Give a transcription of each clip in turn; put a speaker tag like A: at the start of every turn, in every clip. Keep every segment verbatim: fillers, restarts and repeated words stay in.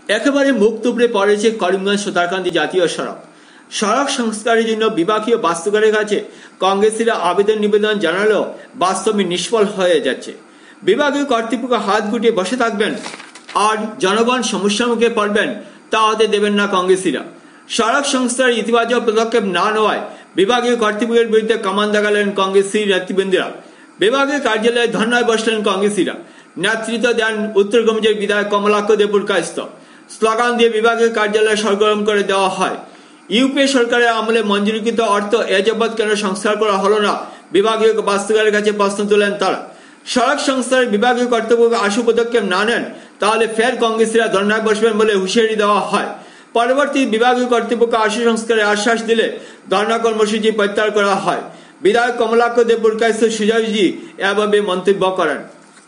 A: একেবারে মুখ তুবড়ে পড়েছে করিমগঞ্জ সুতারকান্দি জাতীয় সড়ক। সড়ক সংস্কারের জন্য বিভাগীয় বাস্তুকারের কাছে কংগ্রেসীরা আবেদন নিবেদন জানালেও বাস্তবে নিষ্ফল হয়ে যাচ্ছে। বিভাগীয় কর্তৃপক্ষ হাত গুটিয়ে বসে থাকবেন আর জনগণ সমস্যার মুখে পড়বেন তা হতে দেবেন না কংগ্রেসীরা। সড়ক সংস্কারের ইতিবাচক পদক্ষেপ না নেওয়ায় বিভাগীয় কর্তৃপক্ষের বিরুদ্ধে কামান দাগালেন কংগ্রেসী নেতৃবৃন্দরা। বিভাগীয় কার্যালয়ে ধর্নায় বসলেন কংগ্রেসীরা। নেতৃত্ব দেন উত্তরগঞ্জের বিধায়ক কমলাক্ষ দেবপুরকায়স্থ। স্লোগান দিয়ে বিভাগীয় কার্যালয় সরগরম করে দেওয়া হয়। ইউপি সরকারের আমলে মঞ্জুরিকৃত অর্থ এ যাবৎ কেন সংস্কার করা হলো না, বিভাগীয় বাস্তুকারের কাছে প্রশ্ন তোলেন তারা। সড়ক সংস্কারের বিভাগীয় কর্তৃপক্ষ আশু পদক্ষেপ না নেন তাহলে ফের কংগ্রেসীরা ধর্নায় বসবেন বলে হুঁশিয়ারি দেওয়া হয়। পরবর্তী বিভাগীয় কর্তৃপক্ষ আশু সংস্কারের আশ্বাস দিলে ধর্না কর্মসূচি প্রত্যাহার করা হয়। বিধায়ক কমলাক্ষ দেবপুরকায়স্থ সুজয়জি এভাবে মন্তব্য করেন।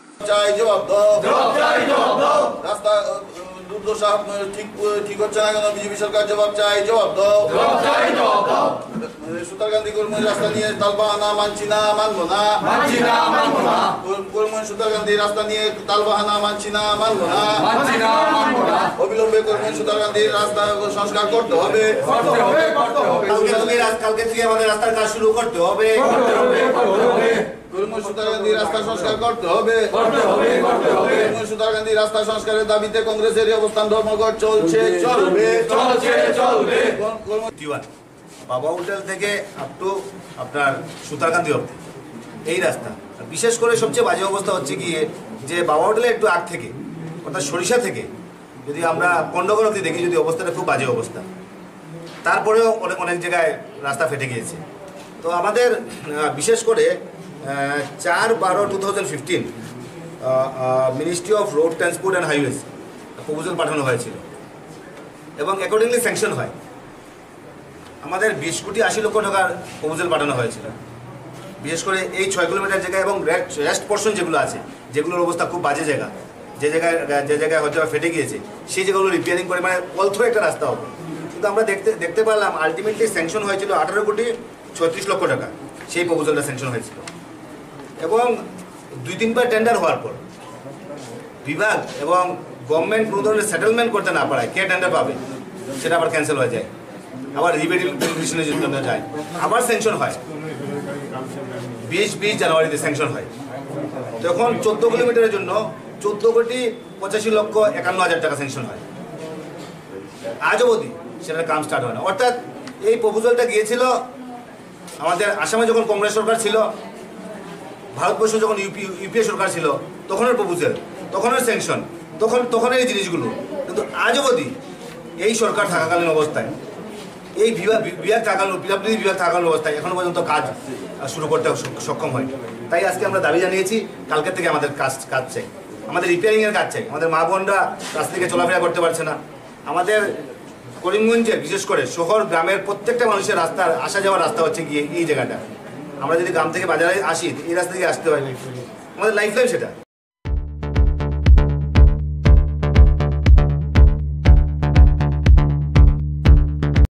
B: দুর্দশা ঠিক ঠিক হচ্ছে না কেন? বিজেপি সরকার জবাব চাই, জবাব দাও। সুতারকান্দি করিমগঞ্জ রাস্তা নিয়ে তালবাহানা মানছি না, মানবো না। করিমগঞ্জ সুতারকান্দি রাস্তা নিয়ে তালবাহানা মানছি না, মানবো না। অবিলম্বে করিমগঞ্জ সুতারকান্দি রাস্তা সংস্কার করতে হবে। কালকে থেকে আমাদের রাস্তার কাজ শুরু করতে হবে। করিমগঞ্জ সুতারকান্দি রাস্তা সংস্কার করতে হবে। করিমগঞ্জ সুতারকান্দি রাস্তা সংস্কারের দাবিতে কংগ্রেসের অবস্থান ধর্মঘট চলছে, চলবে, চলছে, চলবে। বাবা হোটেল থেকে আপ টু আপনার সুতারকান্দি অবধি এই রাস্তা, বিশেষ করে সবচেয়ে বাজে অবস্থা হচ্ছে কি যে বাবা হোটেলে একটু আগ থেকে অর্থাৎ সরিষা থেকে যদি আমরা পণ্ডগর অবধি দেখি, যদি অবস্থাটা খুব বাজে অবস্থা, তারপরেও অনেক অনেক জায়গায় রাস্তা ফেটে গিয়েছে। তো আমাদের বিশেষ করে চার বারো two thousand fifteen ministry of road transport and highways proposal পাঠানো হয়েছিল এবং অ্যাকর্ডিংলি স্যাংশন হয়। আমাদের বিশ কোটি আশি লক্ষ টাকার প্রপোজাল পাঠানো হয়েছিল, বিশেষ করে এই ছয় কিলোমিটার জায়গায় এবং রেস্ট পোর্শন যেগুলো আছে, যেগুলোর অবস্থা খুব বাজে জায়গা, যে জায়গায় যে জায়গায় হয়তো ফেটে গিয়েছে, সেই জায়গাগুলো রিপেয়ারিং করে মানে অলথ্রো একটা রাস্তা হবে। কিন্তু আমরা দেখতে দেখতে পারলাম আলটিমেটলি স্যাংশন হয়েছিল আঠারো কোটি ছত্রিশ লক্ষ টাকা, সেই প্রপোজালটা স্যাংশন হয়েছিল এবং দুই তিনবার টেন্ডার হওয়ার পর বিভাগ এবং গভর্নমেন্ট কোনো ধরনের সেটেলমেন্ট করতে না পারায় কে টেন্ডার পাবে সেটা আবার ক্যান্সেল হয়ে যায়, আবার রিভেরিফিকেশনের জন্য যায়, আবার স্যাংশন হয়। বিশ বিশ জানুয়ারিতে স্যাংশন হয়। তখন চোদ্দ কিলোমিটারের জন্য চোদ্দ কোটি পঁচাশি লক্ষ একান্ন হাজার টাকা স্যাংশন হয়। আজ অবধি সেটার কাম স্টার্ট হয় না। অর্থাৎ এই প্রপোজালটা গিয়েছিল আমাদের আসামে যখন কংগ্রেস সরকার ছিল, ভারতবর্ষ যখন ইউপি ইউপিএ সরকার ছিল, তখনের প্রপোজাল, তখনের স্যাংশন, তখন তখনের এই জিনিসগুলো। কিন্তু আজ অবধি এই সরকার থাকাকালীন অবস্থায়, এই বিভাগ বিভাগ থাকাকালীন পিডব্লিউডি বিভাগ থাকাকালীন অবস্থায় এখনো পর্যন্ত কাজ শুরু করতে সক্ষম হয়নি। তাই আজকে আমরা দাবি জানিয়েছি, কালকে থেকে আমাদের কাজ কাজ চাই, আমাদের রিপেয়ারিংয়ের কাজ চাই। আমাদের মা বোনরা রাস্তা থেকে চলাফেরা করতে পারছে না। আমাদের করিমগঞ্জের বিশেষ করে শহর গ্রামের প্রত্যেকটা মানুষের রাস্তা আসা যাওয়ার রাস্তা হচ্ছে গিয়ে এই জায়গাটা। আমরা যদি গ্রাম থেকে বাজারে আসি, এই রাস্তা থেকে আসতে হয়, আমাদের লাইফ লাইফ সেটা।